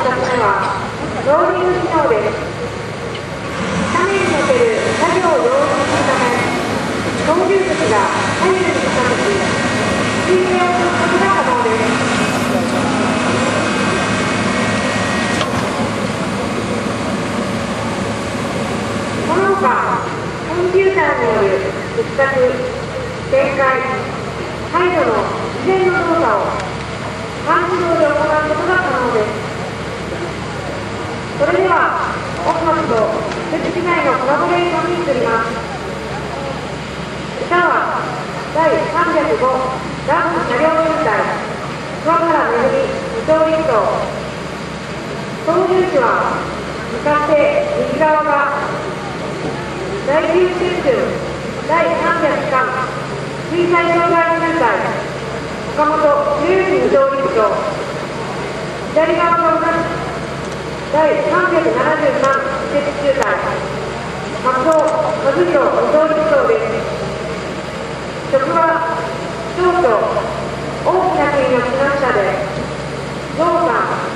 2つ目はローリング機能です。斜面における作業を容易にするため、操縦席が左右に傾き、水平をすることが可能です。この他、コンピューターによる掘削、旋回、排除の事前の動作を半自動で行うことが可能です。それでは、オフマスと施設機内のコラボレーションに移ります。以下は第305ダンス車両分隊桑原めぐみ2等陸曹。操縦士は向かって右側が第9春春第303水災障害分隊岡本剛2等陸曹。左側が同じ第373施設中隊松尾和弘2等陸曹です。職は町長大きな国の避難者でゾウさん